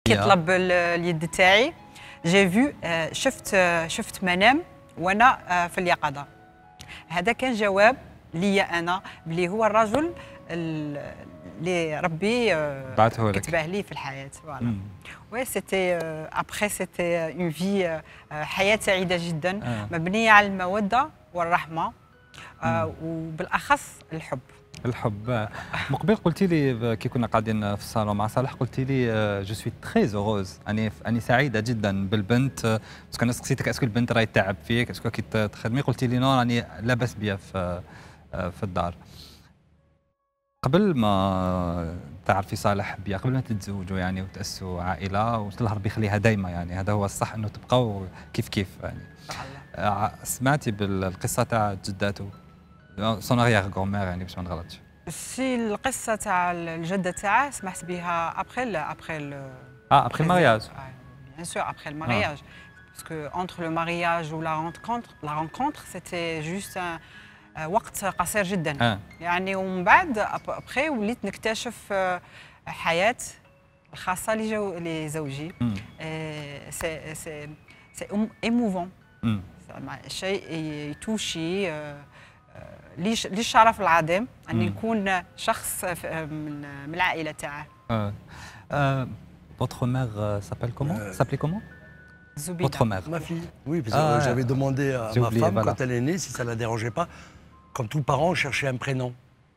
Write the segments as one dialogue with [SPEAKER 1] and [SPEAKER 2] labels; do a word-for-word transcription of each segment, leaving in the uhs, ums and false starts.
[SPEAKER 1] كيطلب اليد تاعي جي فيو شفت شفت منام وانا في اليقظه. هذا كان جواب ليا انا بلي هو الرجل اللي ربي
[SPEAKER 2] بعثه لك
[SPEAKER 1] كتبه لي في الحياه. فوالا وي سيتي ابخي سيتي اون في حياه سعيده جدا
[SPEAKER 2] آه.
[SPEAKER 1] مبنيه على الموده والرحمه آه وبالاخص الحب.
[SPEAKER 2] الحب. مقبل قلتي لي كي كنا قاعدين في الصالون مع صالح قلتي لي جو سوي تري اوغوز، اني اني سعيده جدا بالبنت. باسكو انا سقسيتك اسكو البنت راهي تعب فيك اسكو كي تخدمي قلتي لي نو راني لاباس بيا في في الدار. قبل ما تعرفي صالح بيا، قبل ما تتزوجوا يعني وتاسسوا عائله والله ربي يخليها دايما، يعني هذا هو الصح انه تبقوا كيف كيف يعني. سمعتي بالقصه تاع جداته سون اريير غومير يعني باش ما نغلطش؟
[SPEAKER 1] سي القصه تاع الجده تاعه سمحت بها ابخي ابخي
[SPEAKER 2] اه ابخي المارياج.
[SPEAKER 1] بيان سور ابخي المارياج باسكو اونتر لو مارياج و لا رونكونتر لا رونكونتر سيتي جوست وقت قصير جدا آه. يعني ومن بعد ابخي وليت نكتشف حياه الخاصه لزوجي. سي سي سي ايموفون، شيء يتوشي لي الشرف العظيم اني نكون شخص من من العائله تاعه.
[SPEAKER 2] Votre mère s'appelle comment? S'appelait comment?
[SPEAKER 1] Zoubida.
[SPEAKER 2] Votre mère.
[SPEAKER 3] Ma fille. Oui, parce que ah, j'avais demandé à ma oublié, femme voilà. quand elle est née si ça la dérangeait pas. Comme tout parent, je cherchais un prénom.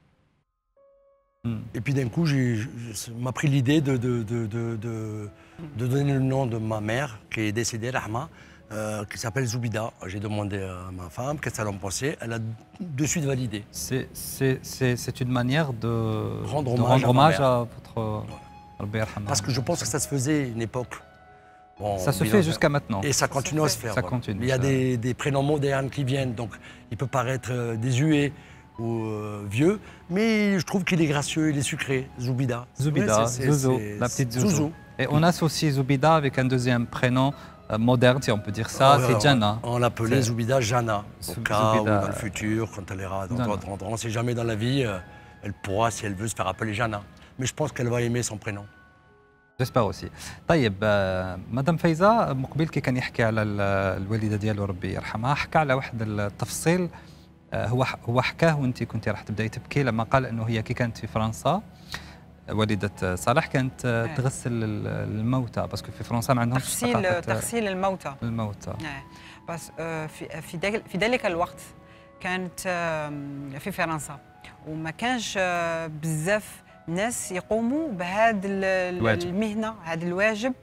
[SPEAKER 3] Mm. Et puis d'un coup, m'a pris l'idée de, de, de, de, de, de donner le nom de ma mère qui est décédée, Rahma. Euh, qui s'appelle Zoubida. J'ai demandé à ma femme qu'est-ce qu'elle en pensait. Elle a de suite validé.
[SPEAKER 2] C'est une manière de
[SPEAKER 3] rendre
[SPEAKER 2] de
[SPEAKER 3] hommage,
[SPEAKER 2] rendre hommage à,
[SPEAKER 3] à
[SPEAKER 2] votre...
[SPEAKER 3] Voilà. Parce que je pense que ça se faisait à une époque.
[SPEAKER 2] Bon, ça se fait jusqu'à maintenant.
[SPEAKER 3] Et ça continue
[SPEAKER 1] ça
[SPEAKER 3] à se faire.
[SPEAKER 2] Ça
[SPEAKER 3] voilà.
[SPEAKER 2] continue.
[SPEAKER 3] Il y a des, des prénoms modernes qui viennent, donc il peut paraître désuet ou euh, vieux, mais je trouve qu'il est gracieux, il est sucré. Zoubida.
[SPEAKER 2] Zoubida,
[SPEAKER 3] ouais,
[SPEAKER 2] Zouzou, la petite Zouzou. Zouzou. Et on associe Zoubida avec un deuxième prénom moderne, si on peut dire ça, oh, c'est Jana.
[SPEAKER 3] On l'appelait Zoubida Jana, au cas
[SPEAKER 2] Zoubida.
[SPEAKER 3] où dans le futur, quand elle ira dans trente ans, on ne sait jamais dans la vie, elle pourra, si elle veut, se faire appeler Jana. Mais je pense qu'elle va aimer son prénom.
[SPEAKER 2] J'espère aussi. طيب مدام فايزة، مقبل كي كان يحكي على الوالدة ديالو ربي يرحمها، حكى على واحد التفصيل هو هو حكاه وانت كنتي راح تبداي تبكي لما قال انه هي كي كانت في فرنسا والدة صالح كانت أيه. تغسل الموتى، باسكو في فرنسا ما عندهمش
[SPEAKER 1] تغسيل تغسيل الموتى.
[SPEAKER 2] الموتى.
[SPEAKER 1] أيه. بس في في في ذلك الوقت كانت في فرنسا وما كانش بزاف ناس يقوموا بهذه المهنه، هذا الواجب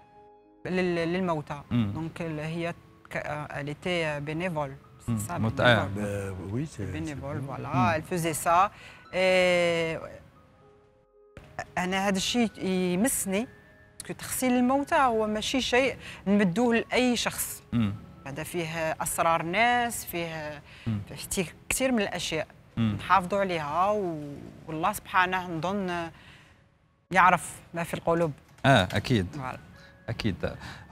[SPEAKER 1] للموتى. دونك هي elle était bénévole.
[SPEAKER 2] C'est ça, bénévole.
[SPEAKER 3] Euh, oui, c'est
[SPEAKER 1] bénévole, voilà. Mm. Elle faisait ça. Et أنا هذا الشيء يمسني، باسكو تغسيل الموتى هو ماشي شيء نمدوه لأي شخص. هذا فيه أسرار ناس، فيه فيه كثير من الأشياء نحافظوا عليها، والله سبحانه نظن يعرف ما في القلوب.
[SPEAKER 2] اه اكيد
[SPEAKER 1] voilà.
[SPEAKER 2] اكيد.